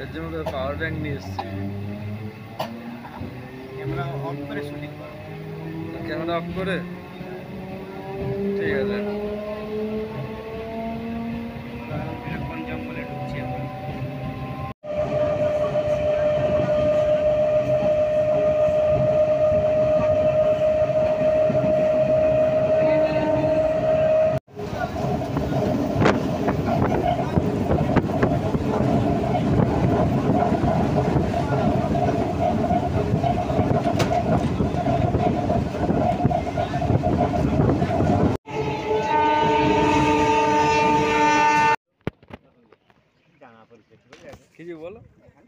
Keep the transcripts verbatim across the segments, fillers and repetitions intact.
তার জন্য তো পাওয়ার ব্যাংক নিয়ে এসেছি। ক্যামেরা অফ করে শুটিং করো। ক্যামেরা অফ করে ঠিক আছে। কোন জঙ্গলে ঢুকছি এখন। কি যে বলো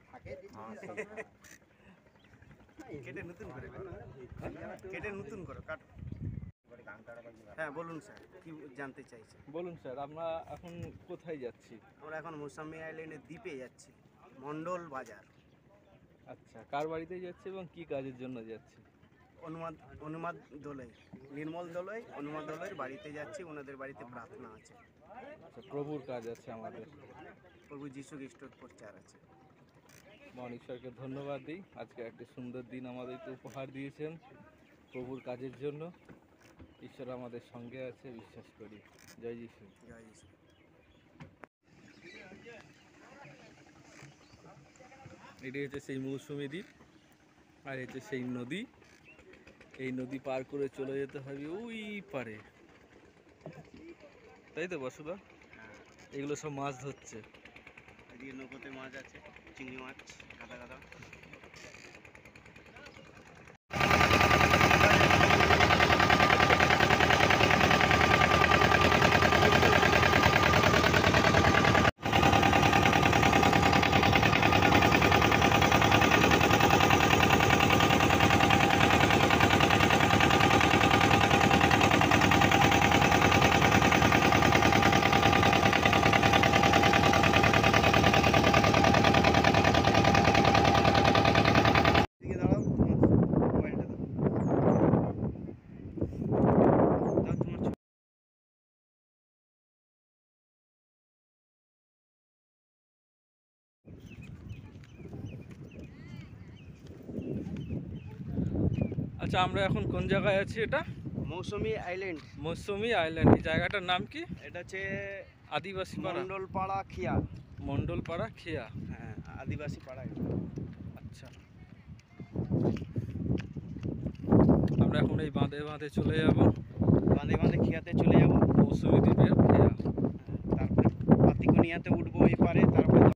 কেটে নতুন করে কেটে নতুন করো কাটো। হ্যাঁ বলুন স্যার, কি জানতে চাইছেন? বলুন স্যার, আমরা এখন কোথায় যাচ্ছি? আমরা এখন মৌসুমী আইল্যান্ডের দ্বীপে যাচ্ছি, মন্ডল বাজার। আচ্ছা, কার বাড়িতে যাচ্ছি এবং কি কাজের জন্য যাচ্ছি? অনুমাদ অনুমাদ দোলই, নির্মল দোলই, অনুমাদ দোলইয়ের বাড়িতে যাচ্ছি। ওনাদের বাড়িতে প্রার্থনা আছে। আচ্ছা, প্রভুর কাজ আছে আমাদের। প্রভু যীশু খ্রিস্টর প্রচার আছে। মহান ঈশ্বরকে ধন্যবাদ দিই, আজকে একটি সুন্দর দিন আমাদেরকে উপহার দিয়েছেন প্রভুর কাজের জন্য। ঈশ্বর আমাদের সঙ্গে আছে, বিশ্বাস করি। জয় যীশু। জয় যীশু। এটি হচ্ছে সেই মৌসুমী দ্বীপ, আর হচ্ছে সেই নদী। এই নদী পার করে চলে যেতে হবে ওই পারে, তাই তো বসুদা? হ্যাঁ, এগুলো সব মাছ ধরছে। এদিকে নৌকোতে মাছ আছে, চিংড়ি মাছ, গাদা গাদা। আচ্ছা, আমরা এখন কোন জায়গায় আছি? এটা মৌসুমী আইল্যান্ড। মৌসুমী আইল্যান্ড। এই জায়গাটার নাম কি? এটা হচ্ছে আদিবাসী পাড়া, মন্ডলপাড়া খিয়া। মন্ডলপাড়া খিয়া। হ্যাঁ, আদিবাসী পাড়া। আচ্ছা, আমরা এখন এই বাঁধে বাঁধে চলে যাব, বাঁধে বাঁধে খিয়াতে চলে যাব। মৌসুমী দ্বীপের খিয়া। তারপরে পাতিকুনিয়াতে উঠবো এই পারে, তারপরে